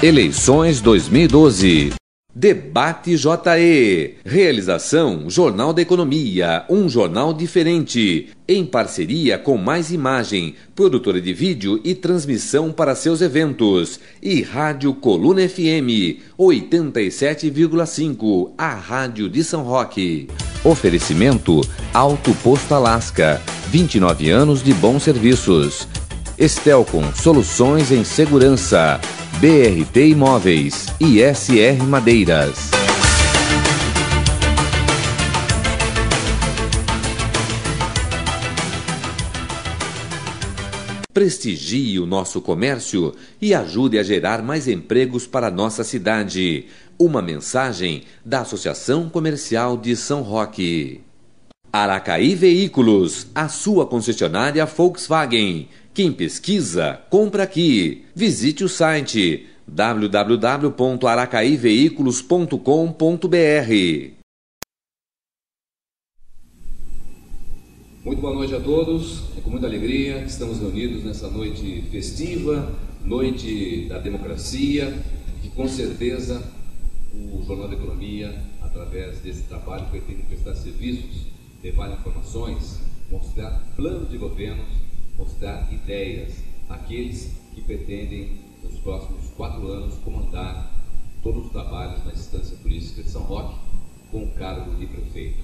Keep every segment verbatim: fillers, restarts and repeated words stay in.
Eleições dois mil e doze. Debate J E. Realização Jornal da Economia, um jornal diferente. Em parceria com Mais Imagem, produtora de vídeo e transmissão para seus eventos. E Rádio Coluna F M, oitenta e sete vírgula cinco, a rádio de São Roque. Oferecimento Auto Posto Alasca, vinte e nove anos de bons serviços. Estelcom, soluções em segurança. B R T Imóveis e S R Madeiras. Prestigie o nosso comércio e ajude a gerar mais empregos para nossa cidade. Uma mensagem da Associação Comercial de São Roque. Aracaí Veículos, a sua concessionária Volkswagen. Quem pesquisa, compra aqui. Visite o site w w w ponto aracaí veículos ponto com ponto b r. Muito boa noite a todos. É com muita alegria que estamos reunidos nessa noite festiva, noite da democracia, que com certeza o Jornal da Economia, através desse trabalho, pretende prestar serviços, levar informações, mostrar planos de governos, mostrar ideias àqueles que pretendem, nos próximos quatro anos, comandar todos os trabalhos na instância política de São Roque com o cargo de prefeito.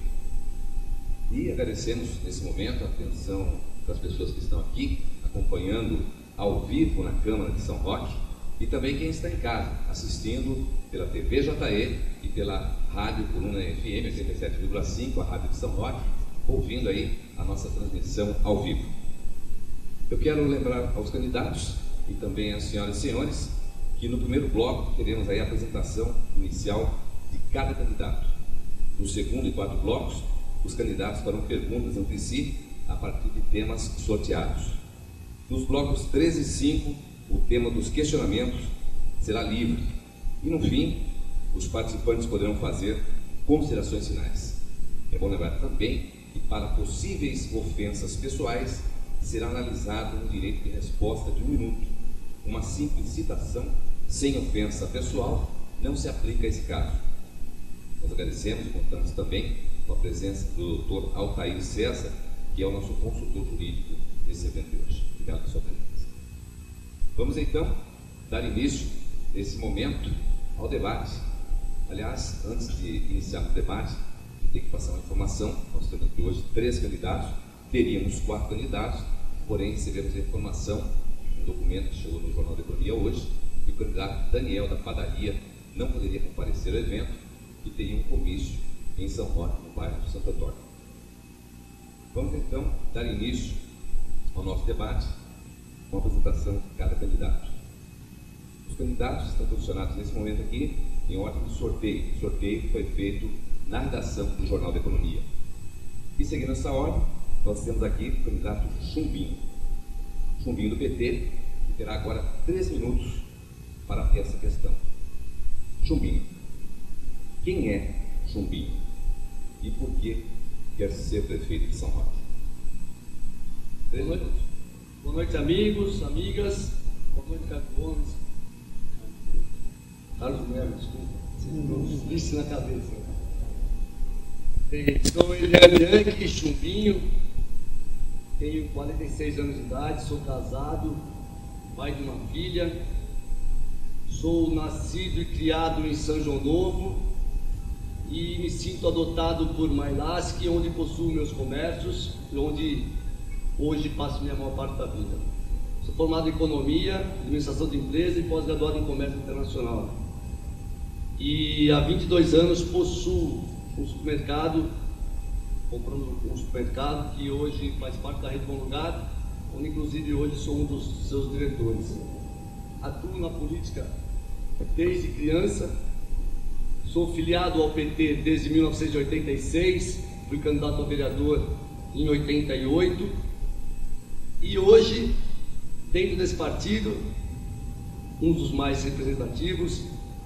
E agradecemos, nesse momento, a atenção das pessoas que estão aqui, acompanhando ao vivo na Câmara de São Roque, e também quem está em casa, assistindo pela T V J E e pela Rádio Coluna F M oitenta e sete vírgula cinco, a Rádio de São Roque, ouvindo aí a nossa transmissão ao vivo. Eu quero lembrar aos candidatos e também às senhoras e senhores que no primeiro bloco teremos aí a apresentação inicial de cada candidato. No segundo e quarto blocos, os candidatos farão perguntas entre si a partir de temas sorteados. Nos blocos três e cinco, o tema dos questionamentos será livre. E no fim, os participantes poderão fazer considerações finais. É bom lembrar também que para possíveis ofensas pessoais será analisado um direito de resposta de um minuto. Uma simples citação, sem ofensa pessoal, não se aplica a esse caso. Nós agradecemos e contamos também com a presença do doutor Altair César, que é o nosso consultor jurídico nesse evento de hoje. Obrigado pela sua presença. Vamos então dar início, nesse momento, ao debate. Aliás, antes de iniciar o debate, tem que passar uma informação. Nós temos aqui hoje três candidatos. Teríamos quatro candidatos, porém recebemos a informação, um documento que chegou no Jornal da Economia hoje, que o candidato Daniel da Padaria não poderia comparecer ao evento e teria um comício em São Roque, no bairro de Santo Antônio. Vamos então dar início ao nosso debate com a apresentação de cada candidato. Os candidatos estão posicionados nesse momento aqui em ordem de sorteio. O sorteio foi feito na redação do Jornal da Economia. E seguindo essa ordem, nós temos aqui o candidato Chumbinho, Chumbinho do P T, que terá agora três minutos para essa questão. Chumbinho. Quem é Chumbinho? E por que quer ser prefeito de São Roque? Três Boa minutos. noite. Boa noite, amigos, amigas. Boa noite, Carlos Gomes. Carlos Melo, desculpa. Isso na cabeça. Bem, sou Eliane Yankee Chumbinho, tenho quarenta e seis anos de idade, sou casado, pai de uma filha, sou nascido e criado em São João Novo e me sinto adotado por Mailasque, onde possuo meus comércios e onde hoje passo minha maior parte da vida. Sou formado em Economia, Administração de Empresa e pós-graduado em Comércio Internacional. E há vinte e dois anos possuo um supermercado, comprando um supermercado que hoje faz parte da Rede Bom Lugar, onde inclusive hoje sou um dos seus diretores. Atuo na política desde criança, sou filiado ao P T desde mil novecentos e oitenta e seis, fui candidato a vereador em oitenta e oito, e hoje, dentro desse partido, um dos mais representativos,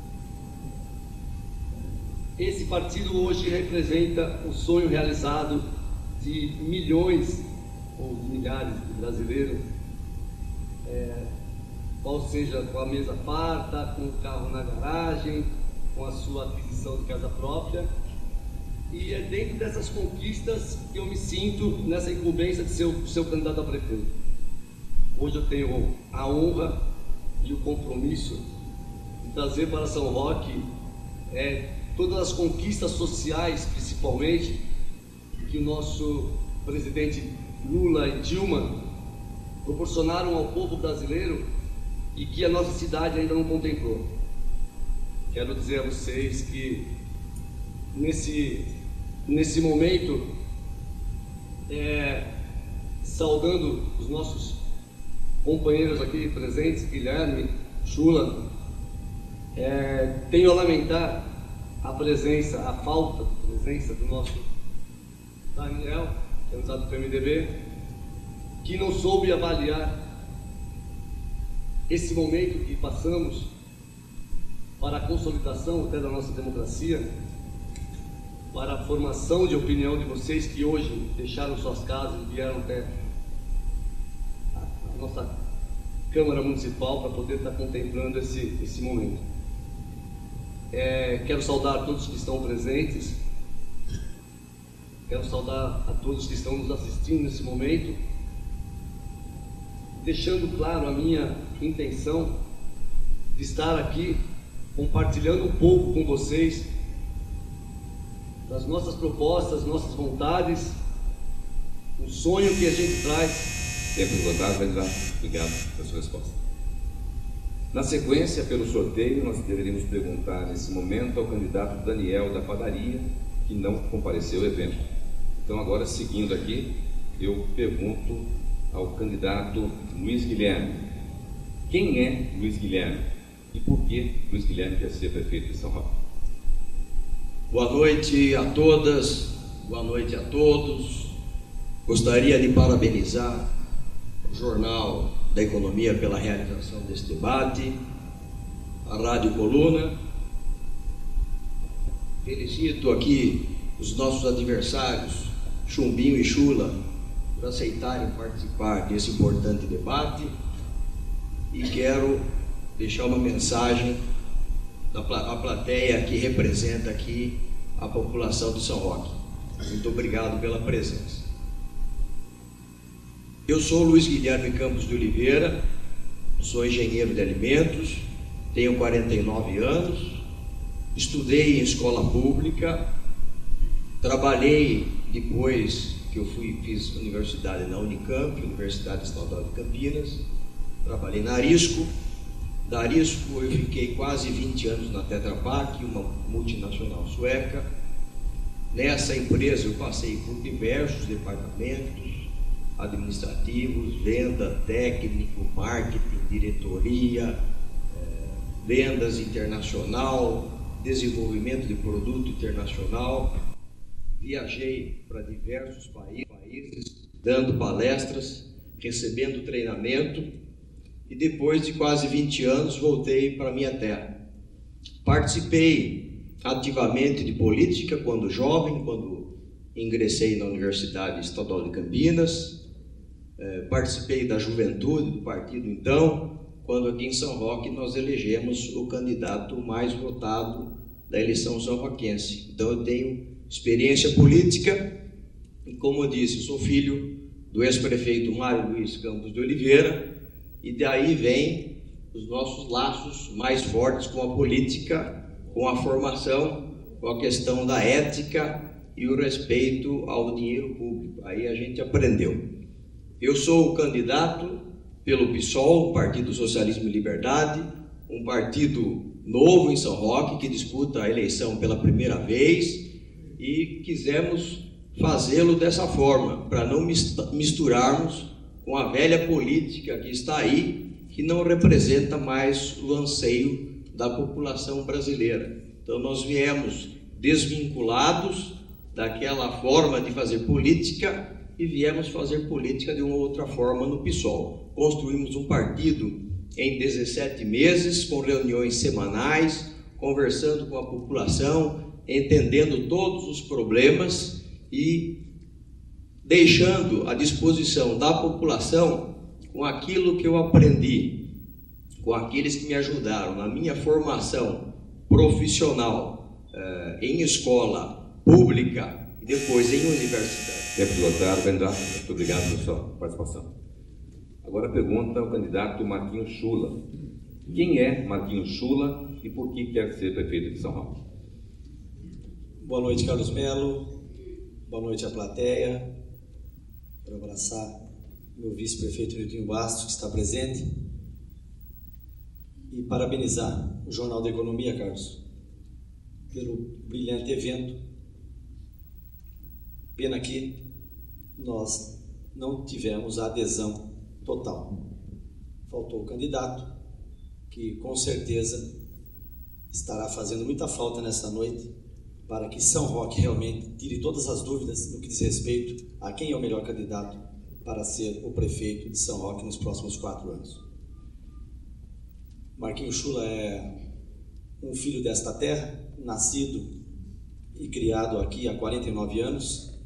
esse partido hoje representa o sonho realizado de milhões ou de milhares de brasileiros, é, qual seja com a mesa farta, com o carro na garagem, com a sua aquisição de casa própria. E é dentro dessas conquistas que eu me sinto nessa incumbência de ser o seu candidato a prefeito. Hoje eu tenho a honra e o compromisso de trazer para São Roque é, todas as conquistas sociais, principalmente, que o nosso presidente Lula e Dilma proporcionaram ao povo brasileiro e que a nossa cidade ainda não contemplou. Quero dizer a vocês que nesse, nesse momento, é, saudando os nossos companheiros aqui presentes, Guilherme, Chula, é, tenho a lamentar a presença, a falta de presença do nosso Daniel, candidato do P M D B, que não soube avaliar esse momento que passamos para a consolidação até da nossa democracia, para a formação de opinião de vocês que hoje deixaram suas casas e vieram até a nossa Câmara Municipal para poder estar contemplando esse, esse momento. É, quero saudar todos que estão presentes, quero saudar a todos que estão nos assistindo nesse momento, deixando claro a minha intenção de estar aqui compartilhando um pouco com vocês das nossas propostas, nossas vontades, o sonho que a gente traz. Tempo esgotado, vai entrar. Obrigado pela sua resposta. Na sequência, pelo sorteio, nós deveríamos perguntar nesse momento ao candidato Daniel da Padaria, que não compareceu ao evento. Então, agora, seguindo aqui, eu pergunto ao candidato Luiz Guilherme. Quem é Luiz Guilherme? E por que Luiz Guilherme quer ser prefeito de São Roque? Boa noite a todas, boa noite a todos. Gostaria de parabenizar o Jornal da Economia pela realização deste debate, a Rádio Coluna. Felicito aqui os nossos adversários, Chumbinho e Chula, por aceitarem participar desse importante debate, e quero deixar uma mensagem da a plateia que representa aqui a população de São Roque. Muito obrigado pela presença. Eu sou Luiz Guilherme Campos de Oliveira, sou engenheiro de alimentos, tenho quarenta e nove anos, estudei em escola pública, trabalhei depois que eu fui, fiz universidade na Unicamp, Universidade Estadual de Campinas, trabalhei na Arisco. Da Arisco eu fiquei quase vinte anos na Tetra Pak, uma multinacional sueca. Nessa empresa eu passei por diversos departamentos administrativos, venda, técnico, marketing, diretoria, eh, vendas internacional, desenvolvimento de produto internacional. Viajei para diversos países, dando palestras, recebendo treinamento, e depois de quase vinte anos voltei para minha terra. Participei ativamente de política quando jovem, quando ingressei na Universidade Estadual de Campinas, eh, participei da juventude do partido então, quando aqui em São Roque nós elegemos o candidato mais votado da eleição são-roquense. Então eu tenho experiência política e, como eu disse, sou filho do ex-prefeito Mário Luiz Campos de Oliveira, e daí vem os nossos laços mais fortes com a política, com a formação, com a questão da ética e o respeito ao dinheiro público. Aí a gente aprendeu. Eu sou o candidato pelo PSOL, Partido Socialismo e Liberdade, um partido novo em São Roque, que disputa a eleição pela primeira vez, e quisemos fazê-lo dessa forma, para não misturarmos com a velha política que está aí, que não representa mais o anseio da população brasileira. Então nós viemos desvinculados daquela forma de fazer política e viemos fazer política de uma outra forma no PSOL. Construímos um partido em dezessete meses, com reuniões semanais, conversando com a população, entendendo todos os problemas e deixando à disposição da população com aquilo que eu aprendi com aqueles que me ajudaram na minha formação profissional uh, em escola pública e depois em universidade. Tempo esgotado, candidato. Muito obrigado pela sua participação. Agora pergunta ao candidato Marquinhos Chula. Quem é Marquinhos Chula e por que quer ser prefeito de São Roque? Boa noite, Carlos Melo. Boa noite à plateia. Quero abraçar meu vice-prefeito Niltinho Bastos, que está presente, e parabenizar o Jornal da Economia, Carlos, pelo brilhante evento. Pena que nós não tivemos a adesão total. Faltou o candidato, que com certeza estará fazendo muita falta nessa noite, para que São Roque realmente tire todas as dúvidas no que diz respeito a quem é o melhor candidato para ser o prefeito de São Roque nos próximos quatro anos. Marquinhos Chula é um filho desta terra, nascido e criado aqui há quarenta e nove anos.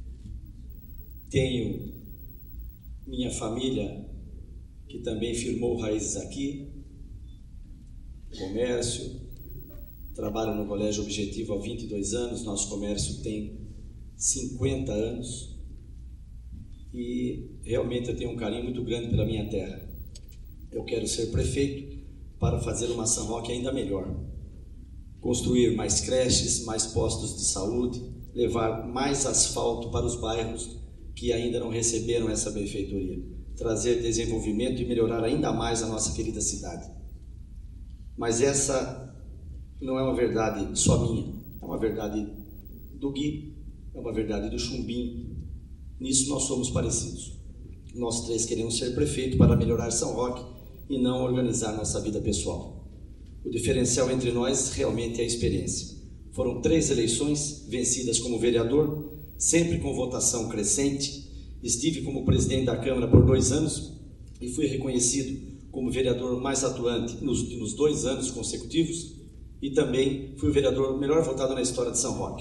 Tenho minha família que também firmou raízes aqui, comércio, trabalho no Colégio Objetivo há vinte e dois anos, nosso comércio tem cinquenta anos e realmente eu tenho um carinho muito grande pela minha terra. Eu quero ser prefeito para fazer uma São Roque ainda melhor, construir mais creches, mais postos de saúde, levar mais asfalto para os bairros que ainda não receberam essa benfeitoria, trazer desenvolvimento e melhorar ainda mais a nossa querida cidade. Mas essa não é uma verdade só minha, é uma verdade do Gui, é uma verdade do Chumbinho. Nisso nós somos parecidos. Nós três queremos ser prefeito para melhorar São Roque e não organizar nossa vida pessoal. O diferencial entre nós realmente é a experiência. Foram três eleições vencidas como vereador, sempre com votação crescente. Estive como presidente da Câmara por dois anos e fui reconhecido como vereador mais atuante nos últimos dois anos consecutivos e também fui o vereador melhor votado na história de São Roque.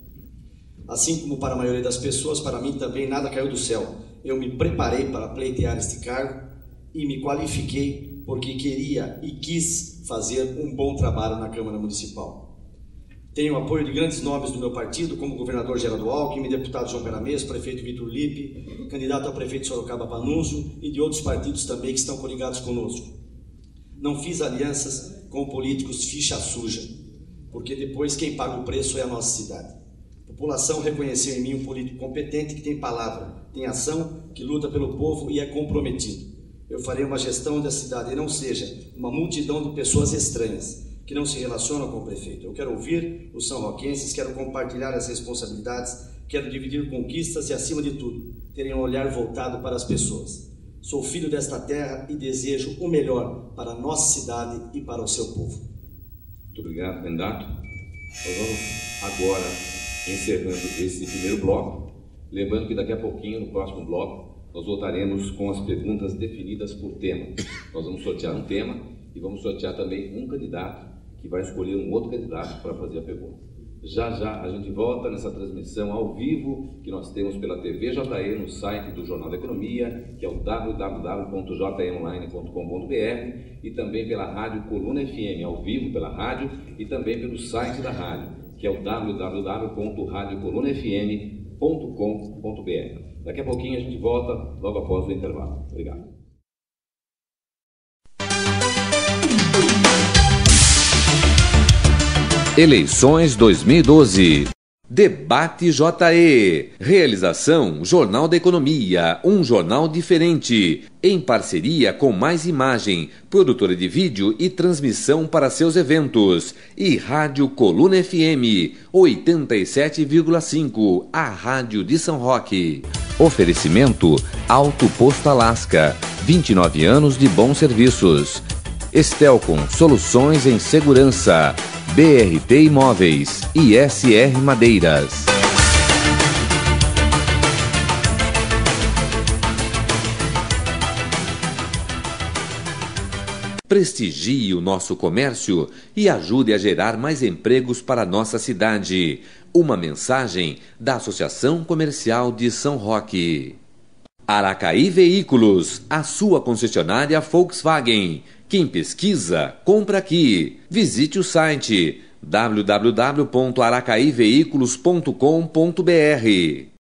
Assim como para a maioria das pessoas, para mim também nada caiu do céu. Eu me preparei para pleitear este cargo e me qualifiquei porque queria e quis fazer um bom trabalho na Câmara Municipal. Tenho o apoio de grandes nomes do meu partido, como o governador Geraldo Alckmin, deputado João Caramês, prefeito Vitor Lippe, candidato a prefeito de Sorocaba Panunzio e de outros partidos também que estão coligados conosco. Não fiz alianças com políticos ficha suja, porque depois quem paga o preço é a nossa cidade. A população reconheceu em mim um político competente que tem palavra, tem ação, que luta pelo povo e é comprometido. Eu farei uma gestão onde a cidade não seja uma multidão de pessoas estranhas, que não se relacionam com o prefeito. Eu quero ouvir os são-roquenses, quero compartilhar as responsabilidades, quero dividir conquistas e, acima de tudo, ter um olhar voltado para as pessoas. Sou filho desta terra e desejo o melhor para a nossa cidade e para o seu povo. Muito obrigado, candidato. Nós vamos agora encerrando esse primeiro bloco. Lembrando que daqui a pouquinho, no próximo bloco, nós voltaremos com as perguntas definidas por tema. Nós vamos sortear um tema e vamos sortear também um candidato que vai escolher um outro candidato para fazer a pergunta. Já já a gente volta nessa transmissão ao vivo que nós temos pela T V J E no site do Jornal da Economia, que é o w w w ponto j e online ponto com ponto b r, e também pela Rádio Coluna F M, ao vivo pela rádio, e também pelo site da rádio, que é o w w w ponto rádio coluna f m ponto com ponto b r. Daqui a pouquinho a gente volta logo após o intervalo. Obrigado. Eleições dois mil e doze. Debate J E. Realização Jornal da Economia, um jornal diferente. Em parceria com Mais Imagem, produtora de vídeo e transmissão para seus eventos. E Rádio Coluna F M, oitenta e sete vírgula cinco, a rádio de São Roque. Oferecimento Auto Posto Alasca, vinte e nove anos de bons serviços. Estelcom Soluções em Segurança, B R T Imóveis e S R Madeiras. Prestigie o nosso comércio e ajude a gerar mais empregos para nossa cidade. Uma mensagem da Associação Comercial de São Roque. Aracaí Veículos, a sua concessionária Volkswagen. Quem pesquisa, compra aqui. Visite o site w w w ponto aracaí veículos ponto com ponto b r.